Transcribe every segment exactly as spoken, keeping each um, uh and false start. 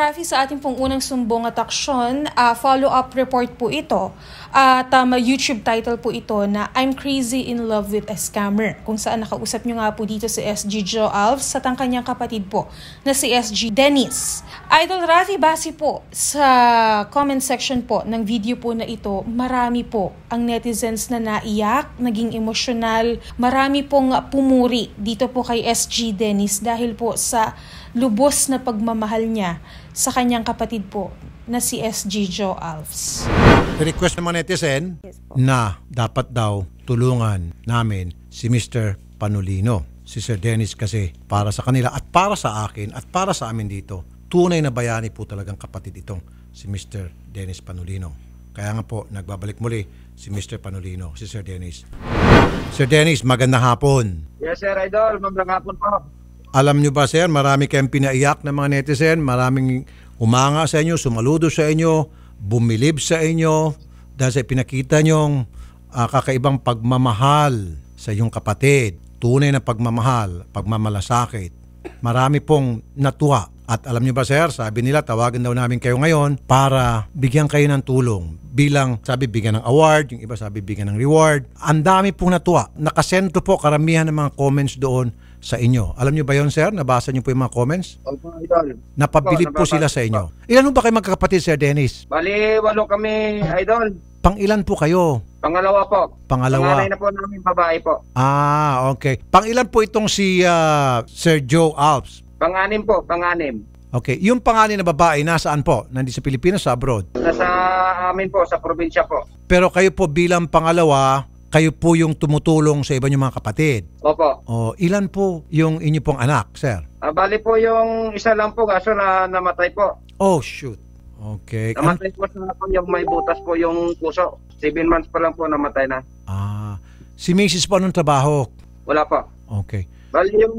Rafi, sa ating pong unang sumbong at aksyon, uh, follow-up report po ito. At uh, may YouTube title po ito na I'm Crazy in Love with a Scammer, kung saan nakausap nyo nga po dito si S G Joe Alves at ang kanyang kapatid po na si S G Dennis. Idol Rafi, base po sa comment section po ng video po na ito, marami po ang netizens na naiyak, naging emosyonal, marami pong pumuri dito po kay S G Dennis dahil po sa lubos na pagmamahal niya sa kanyang kapatid po na si S G Joe Alves. Request ng mga netizen yes, na dapat daw tulungan namin si Mister Panolino. Si Sir Dennis kasi para sa kanila at para sa akin at para sa amin dito, tunay na bayani po talagang kapatid itong si Mister Dennis Panolino. Kaya nga po, nagbabalik muli si Mister Panolino, si Sir Dennis. Sir Dennis, magandang hapon. Yes, Sir Idol. Magandang hapon po. Alam nyo ba, Sir, marami kayong pinaiyak ng mga netizen, maraming umanga sa inyo, sumaludo sa inyo, bumilib sa inyo, dahil sa pinakita nyong uh, kakaibang pagmamahal sa iyong kapatid, tunay na pagmamahal, pagmamalasakit. Marami pong natuwa. At alam nyo ba, Sir, sabi nila, tawagan daw namin kayo ngayon para bigyan kayo ng tulong. Bilang, sabi, bigyan ng award, yung iba sabi, bigyan ng reward. Ang dami pong natuwa. Nakasento po karamihan ng mga comments doon sa inyo. Alam nyo ba yon, Sir? Nabasa nyo po yung mga comments? Opo, Idol. Napabilib po sila sa inyo. Ilan po ba kayo magkakapatid, Sir Dennis? Bali, walo kami, Idol. Pang ilan po kayo? Pangalawa po. Pangalawa. Panganay na po namin babae po. Ah, okay. Pang ilan po itong si uh, Sir Joe Alves? Panganim po, panganim. Okay. Yung panganim na babae, nasaan po? Nandito sa Pilipinas, sa abroad? Nasa amin po, sa probinsya po. Pero kayo po bilang pangalawa, kayo po yung tumutulong sa iba niyong mga kapatid. Opo. O, ilan po yung inyo pong anak, Sir? Ah, bali po yung isa lang po, kaso na namatay po. Oh, shoot. Okay. Namatay po sa po yung may butas po yung puso. Seven months pa lang po namatay na. Ah, si Missus po anong trabaho? Wala po. Okay. Bali yung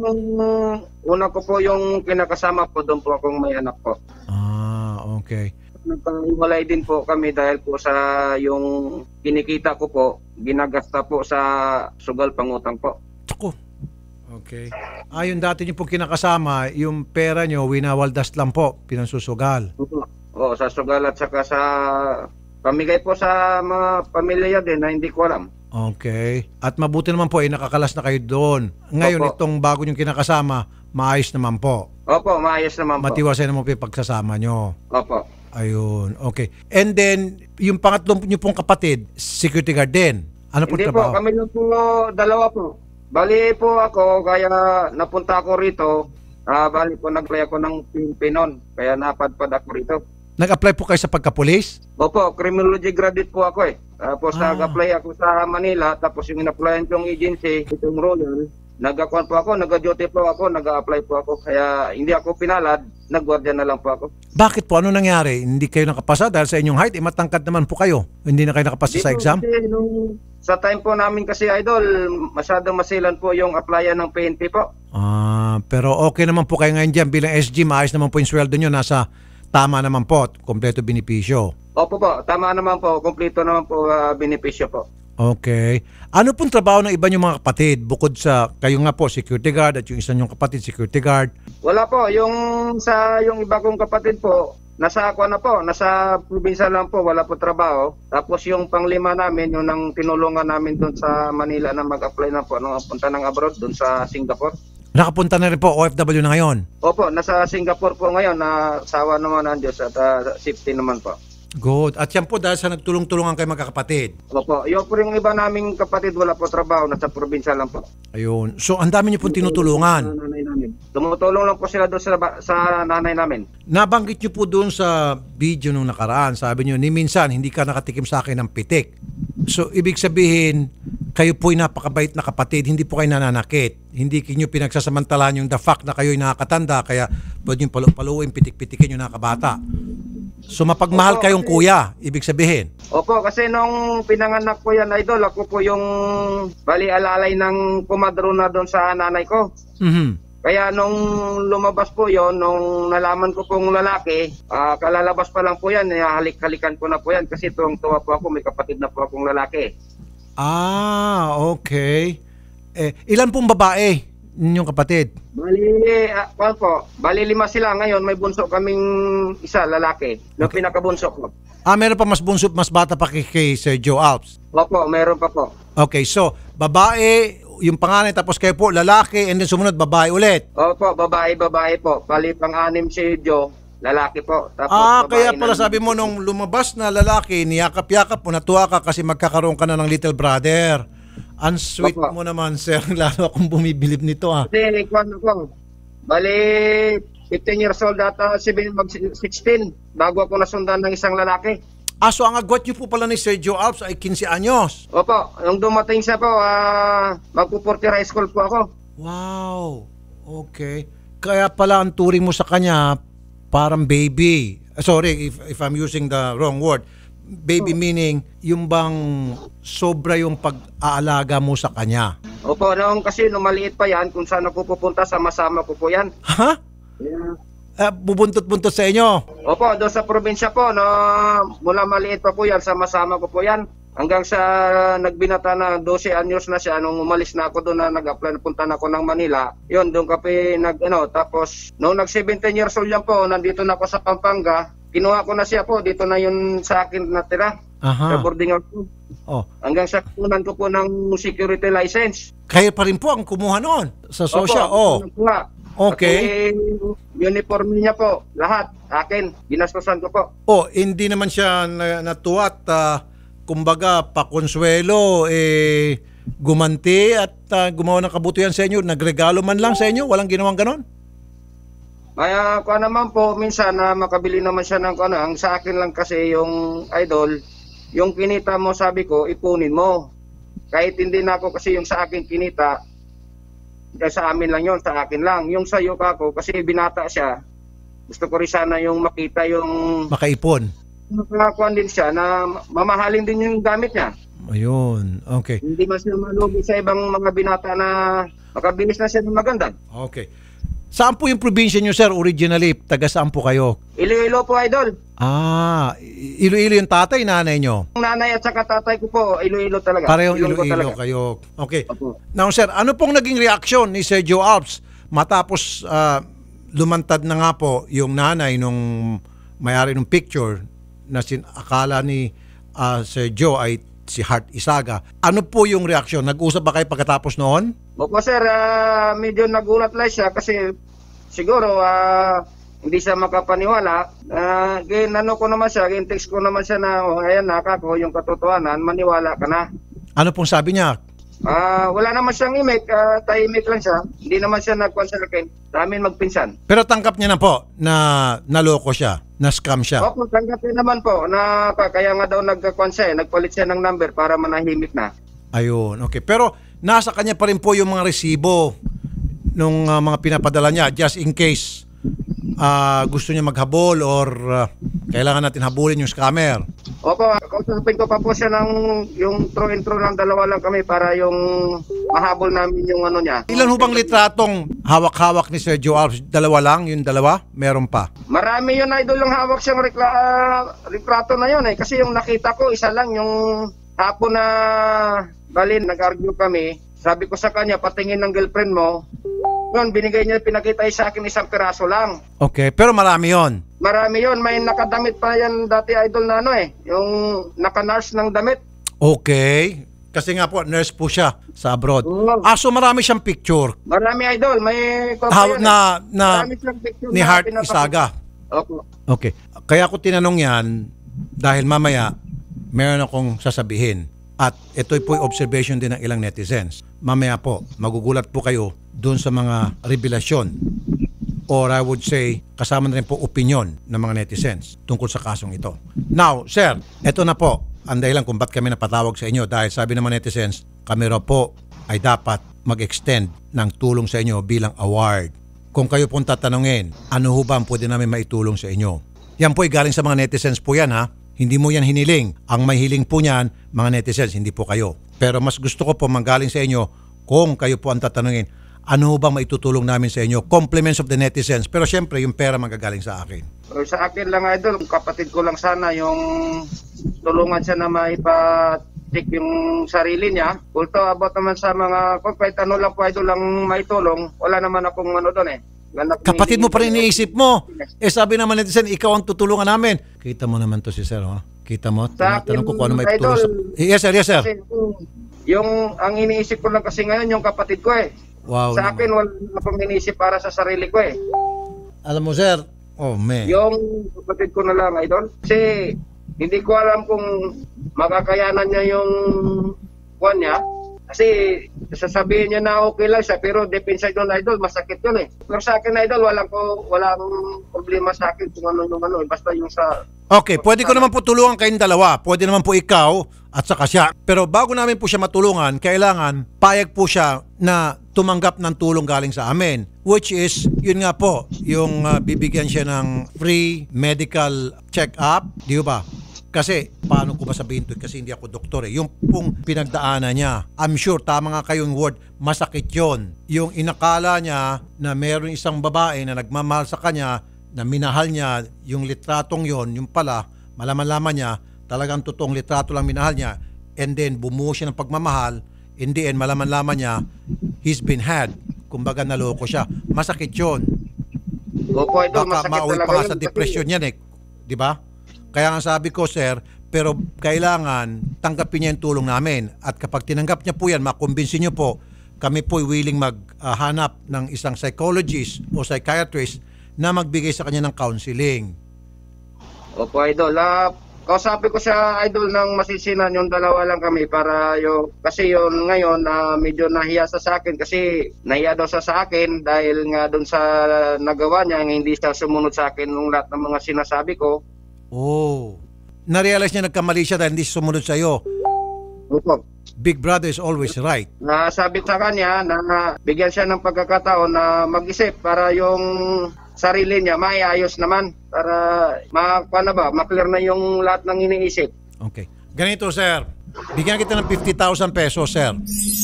una ko po yung kinakasama po, doon po akong may anak po. Ah, okay. Nagkahiwalay din po kami dahil po sa yung kinikita ko po, ginagasta po sa sugal pangutang po. Tsako. Okay. Ah, yung dati niyo po kinakasama, yung pera niyo, winawaldas lang po, pinansusugal. Oo, sa sugal at saka sa pamigay po sa mga pamilya din na hindi ko alam. Okay. At mabuti naman po, eh, nakakalas na kayo doon. Ngayon, Opo. itong bago niyong kinakasama, maayos naman po. Opo, maayos naman po. Matiwasay naman po yung pagsasama niyo. Opo. Ayun, okay. And then, yung pangatlong niyo pong kapatid, security guard din. Ano po Hindi trabaho? po, kami lang po dalawa po. Bali po ako, kaya napunta ako rito. Ah, bali po, nag-apply ako ng pinon. Kaya napadpad ako rito. Nag-apply po kayo sa pagka-police? Opo, criminology graduate po ako eh. Tapos Ah. nag-apply ako sa Manila, tapos yung in-applyan kong agency, itong Royal, nag-akuan po ako, nag-duty po ako, nag-apply po ako. Kaya hindi ako pinalad, nag-guardia na lang po ako. Bakit po? Ano nangyari? Hindi kayo nakapasa dahil sa inyong height? Eh, matangkad naman po kayo. Hindi na kayo nakapasa sa Dito exam? kasi nung, sa time po namin kasi, Idol, masyadong masilan po yung applyan ng P N P po. Ah, pero okay naman po kayo ngayon dyan. Bilang S G, maayos naman po yung sweldo nyo. Nasa tama naman po, kompleto benepisyo. Opo po, tama naman po, kompleto naman po uh, benepisyo po. Okay. Ano pong trabaho ng iba niyong mga kapatid? Bukod sa, kayo nga po, security guard at yung isa niyong kapatid, security guard. Wala po, yung sa yung iba kong kapatid po, nasa ako na po, nasa probinsya lang po, wala po trabaho. Tapos yung panglima namin, yung nang tinulungan namin doon sa Manila na mag-apply na po, nung punta ng abroad doon sa Singapore. Nakapunta na rin po, O F W na ngayon? Opo, nasa Singapore po ngayon, na sawa naman ng Diyos at uh, safety naman po. Good. At yan po dahil sa nagtulong-tulungan kayo magkakapatid. Opo, yung po yung iba naming kapatid, wala po trabaho, nasa probinsya lang po. Ayun. So, ang dami niyo pong tinutulungan. Nanay namin. Tumutulong lang po sila doon sa, sa nanay namin. Nabanggit niyo po doon sa video nung nakaraan, sabi niyo, ni minsan, hindi ka nakatikim sa akin ng pitik. So, ibig sabihin, kayo po'y napakabait na kapatid, hindi po kayo nananakit. Hindi kinyo pinagsasamantalahan yung the fact na kayo'y nakakatanda, kaya pwede yung palu-paluin, pitik-pitikin yung nakabata. So, mapagmahal Opo, kayong kasi, kuya, ibig sabihin. Opo, kasi nung pinanganak ko yan, Idol, ako po yung bali alalay ng kumadrona doon sa nanay ko. Mhm. Kaya nung lumabas po yon, nung nalaman ko pong lalaki, uh, kalalabas pa lang po yan, halik-halikan ko na po yan kasi tuwang-tuwa po ako, may kapatid na po akong lalaki. Ah, okay. Eh, ilan pong babae ninyong kapatid? Bali, uh, po, bali lima sila ngayon. May bunso kaming isa, lalaki. Yung Okay. pinakabunso ko. Ah, meron pa mas bunso, mas bata pa kay, kay Sir Joe Alps. Opo, meron pa po. Okay, so babae, yung panganay, tapos kayo po lalaki, and then sumunod babae ulit. Opo, babae, babae po. Bali, pang-anim si Joe, lalaki po. Tapos, Ah, babae kaya pala na- sabi mo nung lumabas na lalaki, niyakap-yakap mo, natuwa ka kasi magkakaroon ka na ng little brother. Ang sweet Opo. mo naman, sir. Lalo akong bumibilib nito, ah. Kasi, kung ano po, bali, fifteen years old ata, mag sixteen, bago ako nasundan ng isang lalaki. Ah, so ang agwat niyo po pala ni Sir Joe Alps ay fifteen anyos. Opo, nung dumating siya po, ah, magpo-forty high school po ako. Wow. Okay. Kaya pala ang turing mo sa kanya parang baby. Ah, Sorry if, if I'm using the wrong word. Baby meaning yung bang sobra yung pag-aalaga mo sa kanya. Opo, noong kasi nung maliit pa yan, kung saan ako pupunta, sama-sama ko po yan. Ha? Yeah. Ah, bubuntot-buntot sa inyo. Opo, doon sa probinsya po, no, mula maliit pa po yan, sama-sama ko po yan. Hanggang sa nagbinata na twelve anyos na siya, nung umalis na ako doon na nag-apply, punta na ako ng Manila. Yun, doon kape nag, ano, tapos nung nag-seventeen years old yan po, nandito na ako sa Pampanga, kinuha ko na siya po, dito na yun sa akin natira, sa Aha. boarding house po. Oh. Hanggang sa kunan ko po ng security license. Kayo pa rin po ang kumuha noon sa social. Opo, Oh. kinuha. Okay. Pati uniform niya po, lahat, akin, ginastosan ko po. Oh, hindi naman siya na, natuwa at ah, kumbaga pakonsuelo eh gumanti at ah, gumawa ng kabutihan sa inyo, nagregalo man lang sa inyo, walang ginawang ganon? Kaya ko naman po, minsan na makabili naman siya ng ano, ang sa akin lang kasi yung idol, yung kinita mo sabi ko, ipunin mo. Kahit hindi na ako kasi yung sa akin kinita, dahil sa amin lang yon, sa akin lang. Yung sa iyo kako, kasi binata siya, gusto ko rin sana yung makita yung Makaipon. nakakuan din siya na mamahalin din yung gamit niya. Ayun. Okay. Hindi man siya malugi sa ibang mga binata na makabilis na siya ng maganda. Okay. Saan po yung probinsya nyo, sir, originally? Taga saan po kayo? Iloilo po, idol. Ah, Iloilo yung tatay, nanay nyo? Ang nanay at saka tatay ko po, Iloilo talaga. Parehong Ilonggo Iloilo talaga. kayo. Okay. Opo. Now, sir, ano pong naging reaksyon ni Sir Joe Alps matapos ah, lumantad na nga po yung nanay nung may-ari ng picture na sin akala ni ah, Sir Joe ay si Heart Isaga. Ano po yung reaksyon? Nag-usap ba kayo pagkatapos noon? Opo sir, ah, medyo nagulat lang siya kasi siguro ah, hindi siya makapaniwala. Uh, ginano ko naman siya, gin-text ko naman siya na, oh, ayan nakako yung katotohanan, maniwala ka na. Ano pong sabi niya? Ah, wala naman siyang imik, uh, tahimik lang siya. Hindi naman siya nag-consult akin. Sa amin magpinsan. Pero tanggap niya na po na naloko siya, na scam siya. Opo, tanggapin naman po na kaya nga daw nag-consult siya, eh, nagpalit siya ng number para manahimik na. Ayun, okay. Pero nasa kanya pa rin po yung mga resibo nung uh, mga pinapadala niya just in case uh, gusto niya maghabol or uh, kailangan natin habulin yung scammer. Opo, kausapin ko pa po siya ng yung through and through ng dalawa lang kami para yung mahabol namin yung ano niya. Ilan ho bang litratong hawak-hawak ni Sir Joe Alps? Dalawa lang? Yung dalawa? Meron pa? Marami yun, idol, yung hawak siyang rekla- retrato na yun eh. Kasi yung nakita ko, isa lang yung hapon na balin, nag-argue kami. Sabi ko sa kanya, patingin ng girlfriend mo. Yun, binigay niya, pinakita sa akin isang piraso lang. Okay, pero marami yon. Marami yun, may nakadamit pa yan dati, idol, na ano eh. Yung naka-nurse ng damit. Okay. Kasi nga po, nurse po siya sa abroad. Oo. Ah, so marami siyang picture. Marami, idol, may... Hawak na, na Marami siyang picture ni na Heart pinapakita. Isaga. Opo. Okay. Kaya ko tinanong yan dahil mamaya meron akong sasabihin. At ito po yung observation din ng ilang netizens. Mamaya po, magugulat po kayo doon sa mga revelasyon or I would say, kasama na rin po opinion ng mga netizens tungkol sa kasong ito. Now, sir, ito na po ang dahilan kung ba't kami napatawag sa inyo dahil sabi ng mga netizens, kami raw po ay dapat mag-extend ng tulong sa inyo bilang award. Kung kayo pong tatanungin, ano ho ba ang pwede namin maitulong sa inyo? Yan po ay galing sa mga netizens po yan ha. Hindi mo yan hiniling. Ang may hiling po niyan, mga netizens, hindi po kayo. Pero mas gusto ko po manggaling sa inyo kung kayo po ang tatanungin, ano ba maitutulong namin sa inyo? Compliments of the netizens. Pero syempre, yung pera magagaling sa akin. So, sa akin lang, idol, kapatid ko lang sana yung tulungan siya na maipa check yung sarili niya. Ulto about naman sa mga kahit ano lang po idol lang may tulong, wala naman akong ano doon eh. Ganap Kapatid mo pa rin iniisip mo. Eh sabi naman netizen, ikaw ang tutulungan namin. Kita mo naman to si sir, oh. Kita mo? Tinatanong ko kung ano may tutulong sa... Yes sir, yes sir. Kasi, yung ang iniisip ko lang kasi ngayon yung kapatid ko eh. Wow. Sa naman. akin wala akong iniisip para sa sarili ko eh. Alam mo sir, oh man. Yung kapatid ko na lang idol. Kasi hindi ko alam kung makakayanan niya yung kuwan niya. Kasi sasabihin niya na okay lang siya pero deep inside nun idol masakit yun eh. Pero sa akin idol walang ko walang problema sa akin kung ano yung ano eh. Basta yung sa... Okay, pwede ko naman po tulungan kayong dalawa. Pwede naman po ikaw at saka siya. Pero bago namin po siya matulungan, kailangan payag po siya na tumanggap ng tulong galing sa amin. Which is, yun nga po, yung uh, bibigyan siya ng free medical check-up. Di ba? Kasi, paano ko ba sabihin to? Kasi hindi ako doktor eh. Yung pong pinagdaanan niya, I'm sure, tama nga kayong word, masakit yon. Yung inakala niya na meron isang babae na nagmamahal sa kanya, na minahal niya yung litratong yon, yung pala, malaman-laman niya, talagang totoong litrato lang minahal niya, and then bumuo siya ng pagmamahal, in the end, malaman-laman niya, he's been had. Kumbaga naloko siya. Masakit yun. Opo, idol, Baka masakit mauwi talaga pa nga yun sa kasi- depression yan eh. Di ba? Kaya nga sabi ko, sir, pero kailangan tanggapin niya yung tulong namin. At kapag tinanggap niya po yan, makumbinsin niyo po, kami po willing maghanap ng isang psychologist o psychiatrist na magbigay sa kanya ng counseling. Opo, idol. Uh, kausapin ko siya, idol, ng masisinan yung dalawa lang kami para yung, kasi yun ngayon na uh, medyo nahiya sa sa akin kasi nahiya daw sa sa akin dahil nga doon sa nagawa niya, hindi siya sumunod sa akin ng lahat ng mga sinasabi ko. Oh, na-realize niya nagkamali siya dahil hindi siya sumunod sa iyo. Opo. Big brother is always right. Na sabi sa kanya na bigyan siya ng pagkakataon na mag-isip para yung sarili niya maiayos naman para ma na ba, ma-clear na yung lahat ng iniisip. Okay. Ganito, sir. Bigyan kita ng fifty thousand pesos, sir.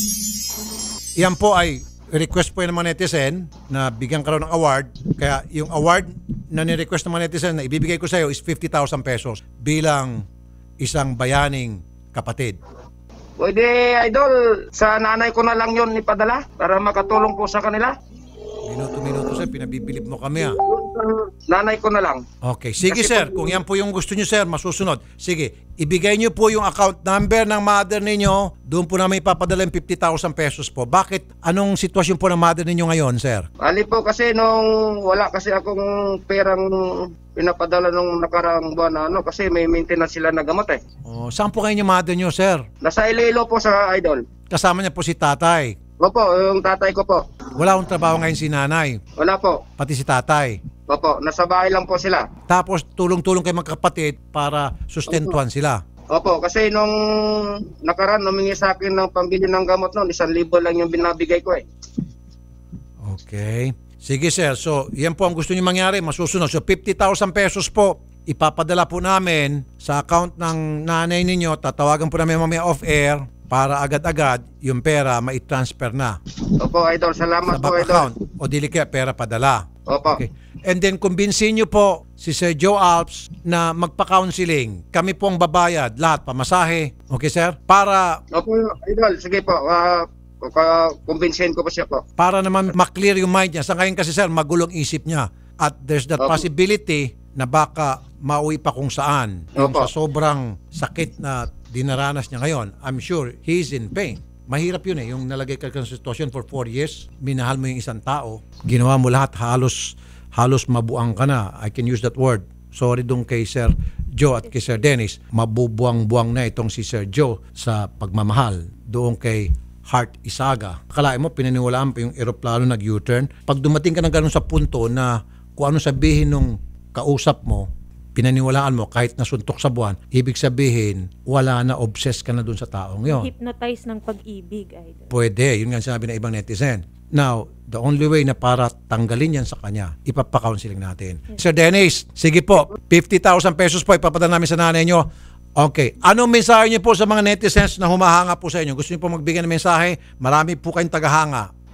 Yan po ay request po ng mga netizen na bigyan ka raw ng award. Kaya yung award na ni-request ng mga netizen na ibibigay ko sa iyo is fifty thousand pesos bilang isang bayaning kapatid. Pwede, idol, sa nanay ko na lang yon ipadala para makatulong po sa kanila. Minuto-minuto, sir. Pinabibilib mo kami, ah. Nanay ko na lang. Okay. Sige, Kasi sir. pag- Kung yan po yung gusto nyo, sir, masusunod. Sige. Ibigay nyo po yung account number ng mother ninyo. Doon po namin ipapadala yung fifty thousand pesos po. Bakit? Anong sitwasyon po ng mother ninyo ngayon, sir? Ali po kasi nung wala kasi akong perang pinapadala nung nakaraang buwan na ano kasi may maintenance sila na gamot eh. Oh, saan po kayo yung mother nyo, sir? Nasa Iloilo po sa idol. Kasama niya po si tatay. Opo, yung tatay ko po. Wala akong trabaho ngayon si nanay. Wala po. Pati si tatay. Opo, nasa bahay lang po sila. Tapos tulong-tulong kay magkapatid para sustentuhan sila. Opo, kasi nung nakaraan, humingi sa akin ng pambili ng gamot noon, isang libo lang yung binabigay ko eh. Okay. Sige, sir. So, yan po ang gusto niyo mangyari. Masusunod. So, fifty thousand pesos po. Ipapadala po namin sa account ng nanay ninyo. Tatawagan po namin mamaya off-air para agad-agad yung pera mai-transfer na Opo, idol, salamat sa po, bank idol. account. O dili kaya pera padala. Opo. Okay. And then, kumbinsin niyo po si Sir Joe Alps na magpa-counseling. Kami po ang babayad. Lahat, pamasahe. Okay, sir? Para Opo, idol, sige po. Uh, kumbinsin ko po siya po. para naman maklear yung mind niya. Sa ngayon kasi, sir, magulong isip niya. At there's that Opo. possibility na baka mauwi pa kung saan. Yung Opo. sa sobrang sakit na dinaranas niya ngayon, I'm sure he's in pain. Mahirap yun eh, yung nalagay ka sa sitwasyon for four years, minahal mo yung isang tao, ginawa mo lahat, halos, halos mabuang ka na. I can use that word. Sorry dong kay Sir Joe at kay Sir Dennis, mabubuang-buang na itong si Sir Joe sa pagmamahal. Doon kay Heart Isaga. Akalain mo, pinaniwalaan pa yung eroplano nag-U-turn. Pag dumating ka na gano'n sa punto na kung ano sabihin nung kausap mo, pinaniwalaan mo kahit nasuntok sa buwan, ibig sabihin, wala na, obsessed ka na dun sa taong yon. Hypnotize ng pag-ibig, idol. Pwede, yun nga sinabi ng ibang netizen. Now, the only way na para tanggalin yan sa kanya, ipapa-counseling natin. Yes. Sir Dennis, sige po, fifty thousand pesos po ipapadala namin sa nanay nyo. Okay. Anong mensahe niyo po sa mga netizens na humahanga po sa inyo? Gusto niyo po magbigay ng mensahe? Marami po kayong tagahanga.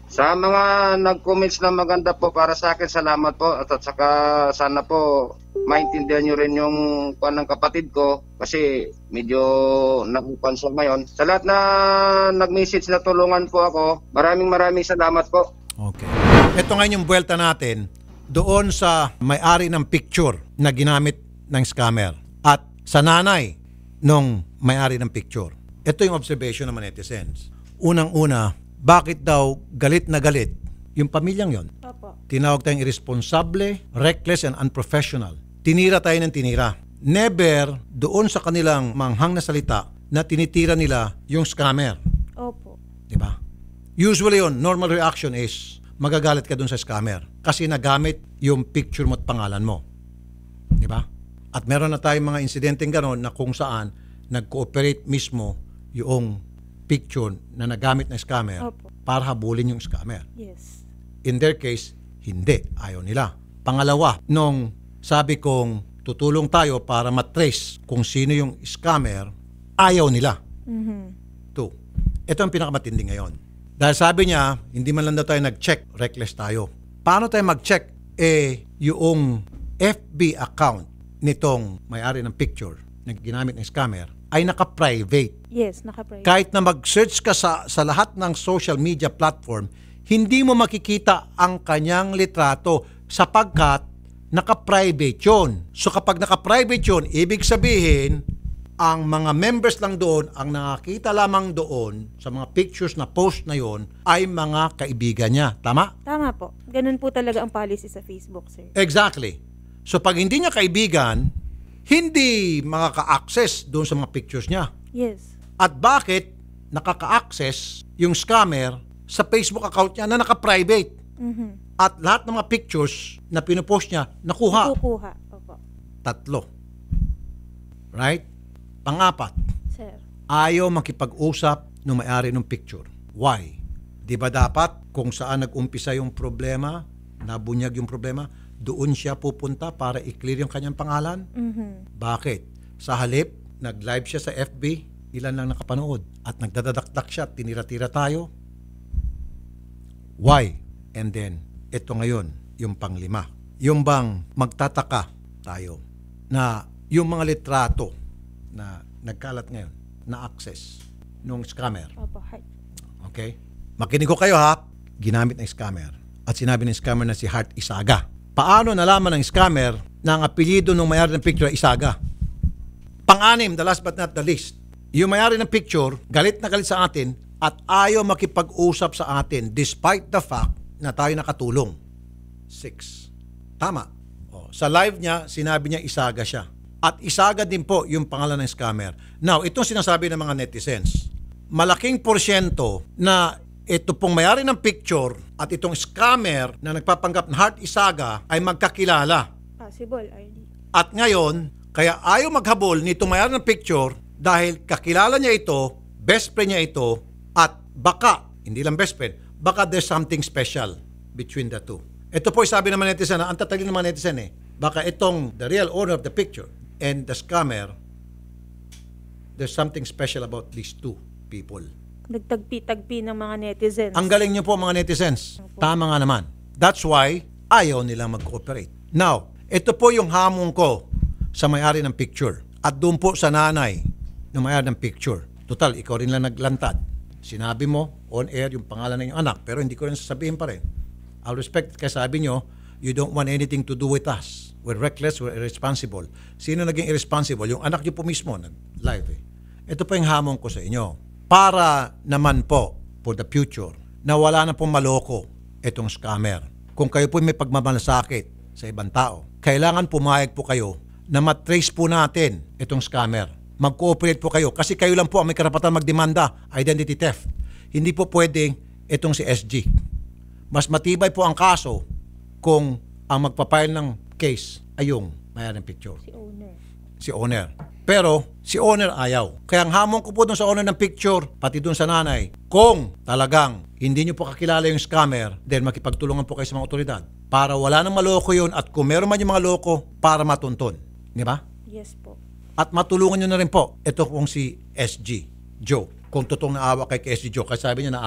Sa mga nag-comments na maganda po para sa akin, salamat po. At, at saka sana po maintindihan nyo rin yung kuwan ng kapatid ko kasi medyo nakupan siya ngayon. Sa lahat na nag-message na tulungan po ako, maraming maraming salamat po. Okay. Ito ngayon yung buwelta natin doon sa may-ari ng picture na ginamit ng scammer at sa nanay nung may-ari ng picture. Ito yung observation ng mga netizens. Unang-una, bakit daw galit na galit yung pamilyang yon? Opo. Tinawag tayong irresponsible, reckless, and unprofessional. Tinira tayo ng tinira. Never doon sa kanilang manghang na salita na tinitira nila yung scammer. Opo. Diba? Usually yon, normal reaction is magagalit ka doon sa scammer kasi nagamit yung picture mo at pangalan mo. Diba? At meron na tayong mga insidenteng gano'n na kung saan nag-cooperate mismo yung picture na nagamit ng scammer Opo. para habulin yung scammer. Yes. In their case, hindi. Ayaw nila. Pangalawa, nung sabi kong tutulong tayo para matrace kung sino yung scammer, ayaw nila. Mm-hmm. Two. Ito ang pinakamatindi ngayon. Dahil sabi niya, hindi man lang daw tayo nag-check, reckless tayo. Paano tayo mag-check? Eh, yung F B account nitong may-ari ng picture na ginamit ng scammer ay naka-private. Yes, naka-private. Kahit na mag-search ka sa, sa lahat ng social media platform, hindi mo makikita ang kanyang litrato sapagkat naka-private yun. So kapag naka-private yun, ibig sabihin, ang mga members lang doon, ang nakakita lamang doon sa mga pictures na post na yon ay mga kaibigan niya. Tama? Tama po. Ganun po talaga ang policy sa Facebook, sir. Exactly. So pag hindi niya kaibigan, hindi makaka-access doon sa mga pictures niya. Yes. At bakit nakaka-access yung scammer sa Facebook account niya na naka-private? Mm-hmm. At lahat ng mga pictures na pinupost niya, nakuha. Kukuha. Opo. Tatlo. Right? Pangapat, Sir. ayaw makipag-usap ng may-ari ng picture. Why? Di ba dapat kung saan nag-umpisa yung problema, nabunyag yung problema, doon siya pupunta para i-clear yung kanyang pangalan? Mm-hmm. Bakit? Sa halip, nag-live siya sa F B, ilan lang nakapanood at nagdadadakdak siya, tinira-tira tayo. Why? And then, ito ngayon, yung panglima. Yung bang magtataka tayo na yung mga litrato na nagkalat ngayon, na access nung scammer. Opo. Hi. Okay? Makinig ko kayo ha, ginamit ng scammer. At sinabi ng scammer na si Heart Isaga. Paano nalaman ng scammer na ang apelyido ng may-ari ng picture ay Isaga? Pang-anim, the last but not the least, yung may-ari ng picture, galit na galit sa atin at ayaw makipag-usap sa atin despite the fact na tayo nakatulong. Six. Tama. O, sa live niya, sinabi niya Isaga siya. At Isaga din po yung pangalan ng scammer. Now, itong sinasabi ng mga netizens. Malaking porsyento na ito pong may-ari ng picture at itong scammer na nagpapanggap na Heart Isaga ay magkakilala. Possible, R D. At ngayon, kaya ayaw maghabol nitong may-ari ng picture dahil kakilala niya ito, best friend niya ito, at baka, hindi lang best friend, baka there's something special between the two. Ito po sabi ng mga netizen, ang tatalino ng mga netizen eh, baka itong the real owner of the picture and the scammer, there's something special about these two people. Nagtagpi-tagpi ng mga netizens. Ang galing niyo po mga netizens. Tama nga naman. That's why ayaw nilang mag-cooperate. Now, ito po yung hamon ko sa may-ari ng picture at doon po sa nanay ng may-ari ng picture. Total, ikaw rin lang naglantad. Sinabi mo on air yung pangalan ng iyong anak pero hindi ko rin sasabihin pa rin. I'll respect kasi sabi nyo, you don't want anything to do with us. We're reckless, we're irresponsible. Sino naging irresponsible? Yung anak nyo po mismo, nag-live eh. Ito po yung hamon ko sa inyo. Para naman po, for the future, na wala na pong maloko itong scammer. Kung kayo po may pagmamalasakit sa ibang tao, kailangan pumayag po kayo na matrace po natin itong scammer. Mag-cooperate po kayo kasi kayo lang po ang may karapatan magdemanda, identity theft. Hindi po pwedeng itong si S G. Mas matibay po ang kaso kung ang magpapile ng case ay yung may-ari ng picture. Si owner. Si owner. Pero si owner ayaw. Kaya ang hamon ko po dun sa owner ng picture, pati dun sa nanay, kung talagang hindi nyo po kakilala yung scammer, then makipagtulungan po kayo sa mga otoridad para wala nang maloko yun at kung meron man yung mga loko, para matuntun. Di ba? Yes po. At matulungan nyo na rin po, ito pong si S G, Joe. Kung totoong naawa kay S G Joe, kasi sabi niya naawa.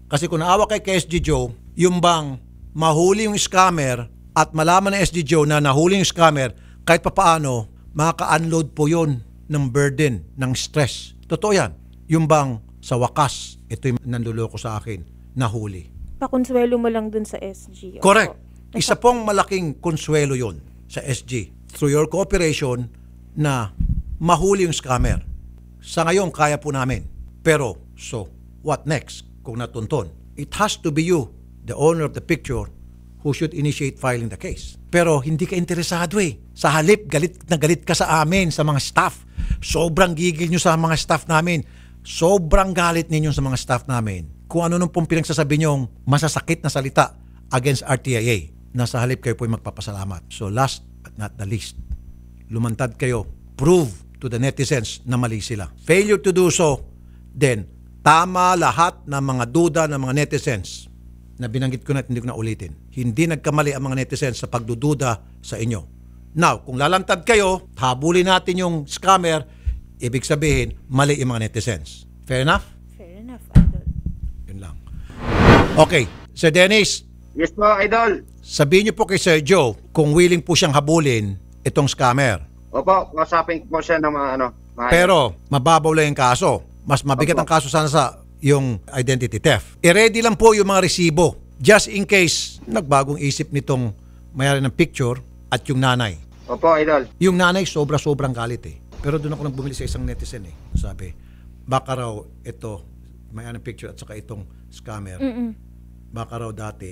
Kasi kung naawa kay S G Joe, yung bang mahuli yung scammer at malaman ng S G Joe na nahuli yung scammer, kahit papaano, makaka-unload po yun ng burden, ng stress. Totoo yan. Yung bang sa wakas, ito yung nanluloko sa akin, nahuli. Pakonsuelo mo lang dun sa S G. Opo. Correct. Isa pong malaking konsuelo yun sa S G. Through your cooperation na mahuli yung scammer. Sa ngayon, kaya po namin. Pero, so, what next kung natunton? It has to be you, the owner of the picture, who should initiate filing the case. Pero hindi ka interesado eh. Sa halip, galit na galit ka sa amin, sa mga staff. Sobrang gigil nyo sa mga staff namin. Sobrang galit ninyo sa mga staff namin. Kung ano nung pong pinagsasabi nyong masasakit na salita against R T I A, nasa halip kayo po magpapasalamat. So last but not the least, lumantad kayo, prove to the netizens na mali sila. Failure to do so, then tama lahat ng mga duda ng mga netizens na binanggit ko na at hindi ko na ulitin. Hindi nagkamali ang mga netizens sa pagdududa sa inyo. Now, kung lalantad kayo, habulin natin yung scammer, ibig sabihin, mali yung mga netizens. Fair enough? Fair enough, Idol. Yun lang. Okay, Sir Dennis. Yes po, Idol. Sabihin niyo po kay Sir Joe kung willing po siyang habulin itong scammer. Opo, kasapin ko po siya ng mga ano. Mga Pero, mababaw lang yung kaso. Mas mabigat Opo. ang kaso sana sa yung identity theft. I-ready lang po yung mga resibo. Just in case, nagbagong isip nitong mayari ng picture at yung nanay. Opo, Idol. Yung nanay, sobra-sobrang galit eh. Pero doon ako nang bumili sa isang netizen eh. Sabi, baka raw ito, mayari ng picture at saka itong scammer. Mm-mm. Baka raw dati,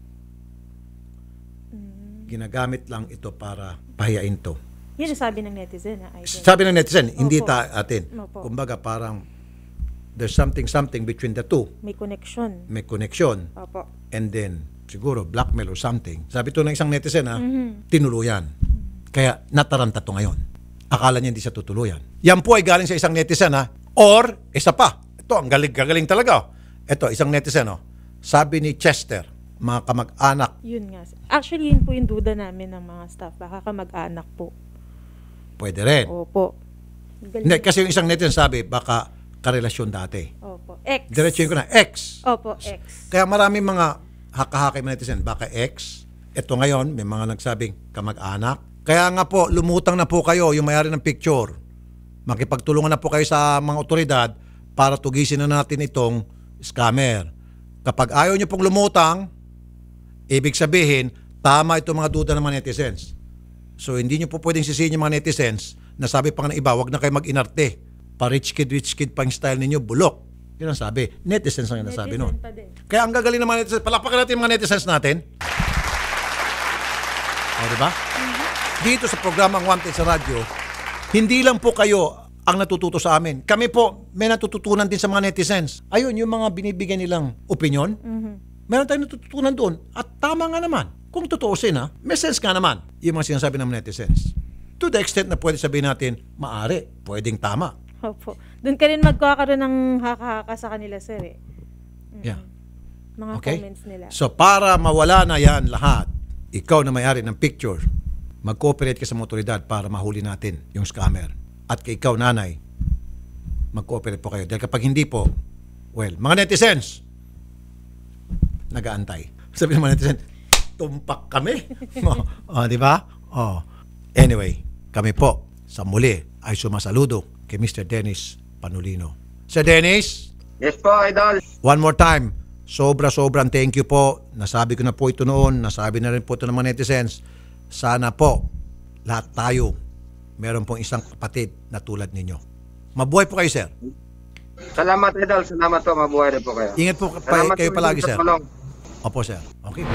ginagamit lang ito para pahiyain to. Yun ang sabi ng netizen, ha, Idol. Sabi ng netizen, hindi Opo. ta atin. Opo. Kumbaga parang there's something something between the two. May connection. May connection. Opo. And then, siguro, blackmail or something. Sabi to ng isang netizen, ha, Mhm. tinuluyan. Kaya nataranta to ngayon. Akala niya hindi siya tutuluyan. Yan po ay galing sa isang netizen, ha. Or, isa pa. Ito, ang galing, gagaling talaga. Ito, isang netizen, oh. Sabi ni Chester, mga kamag-anak, Yun nga. Actually, yun po yung duda namin ng mga staff. Baka kamag-anak po. pwede rin. Opo. Galing. Hindi, kasi yung isang netizen sabi, baka karelasyon dati. Opo. X. Diretsuhin ko na, ex. Opo, X. Kaya maraming mga haka-haka yung netizen, baka ex. Ito ngayon, may mga nagsabing kamag-anak. Kaya nga po, lumutang na po kayo yung mayari ng picture. Makipagtulungan na po kayo sa mga otoridad para tugisin na natin itong scammer. Kapag ayaw nyo pong lumutang, ibig sabihin, tama itong mga duda ng mga netizens. So, hindi nyo po pwedeng sisihin yung mga netizens na sabi pa ng iba, wag na kayo mag-inarte. Pa-rich kid, rich kid pa yung style ninyo, bulok. Yun ang sabi. Netizens ang nasabi nun. pa din. Kaya ang gagaling ng mga netizens, palakpakan natin yung mga netizens natin. O, diba? Dito sa programang Wanted sa radyo, hindi lang po kayo ang natututo sa amin. Kami po, may natututunan din sa mga netizens. Ayun, yung mga binibigyan nilang opinion, Mhm. meron tayong natututunan doon. At tama nga naman. Kung tutuusin ha, may sense nga naman yung mga sinasabi ng mga netizens. To the extent na pwede sabihin natin, maari, pwedeng tama. Opo. Doon ka rin magkakaroon ng haka-haka sa kanila, sir, eh. Mm. Yeah. Mga Okay? comments nila. So para mawala na yan lahat, ikaw na may-ari ng picture, mag-cooperate ka sa motoridad para mahuli natin yung scammer. At kay ikaw, nanay, mag-cooperate po kayo. Dahil kapag hindi po, well, mga netizens, nag-aantay. Sabi ng mga netizens, tumpak kami. oh, oh, di ba? Oh. Anyway, kami po sa muli ay sumasaludo kay Mister Dennis Panulino. Sir Dennis, Yes po, Idol. one more time, sobra-sobrang thank you po. Nasabi ko na po ito noon, nasabi na rin po ito ng mga netizens. Sana po, lahat tayo, meron pong isang kapatid na tulad ninyo. Mabuhay po kayo, sir. Salamat, Idol. Salamat po. Mabuhay rin po kayo. Ingat po pa, Salamat kayo po, palagi, Idol, sir. sa tulong. Opo, sir. Okay.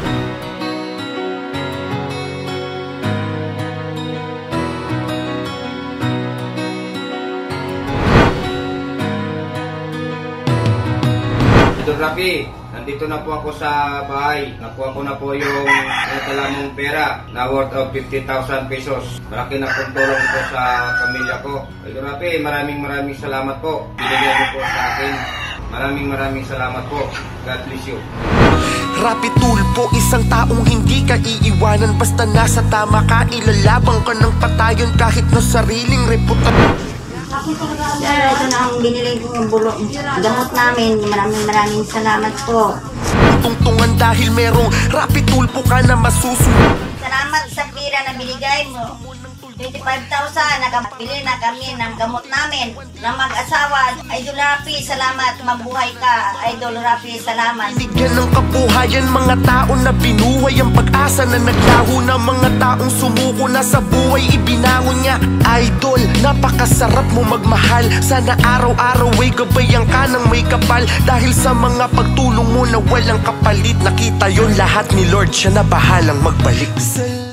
Idol Rafi, nandito na po ako sa bahay. Nakuha ko na po yung natala mong pera na worth of fifty thousand pesos. Malaki na pong tulong po sa pamilya ko. Idol Rafi, maraming maraming salamat po. Binigyan niyo po sa akin. Maraming maraming salamat po. God bless you. Rapi Tulpo, isang taong hindi ka iiwanan. Basta nasa tama ka, ilalabang ka ng patayon kahit na sariling reputasyon. Sir, ito na ang binili kong bulo. Gamot namin. Maraming maraming salamat po. Tungtungan dahil merong rapid tulpo ka na masusunod. Salamat sa pira na binigay mo. twenty-five thousand, nakabili na kami ng gamot namin na mag-asawa. Idol Rafi, salamat. Mabuhay ka. Idol Rafi, salamat. Binigyan ng kabuhayan mga tao na binuhay ang pag-asa na naglaho na mga taong sumuko na sa buhay ibinangon niya. Idol, napakasarap mo magmahal. Sana araw-araw ay gabayan ka ng may kapal. Dahil sa mga pagtulong mo na walang kapalit, nakita yon lahat ni Lord, siya na bahalang magbalik.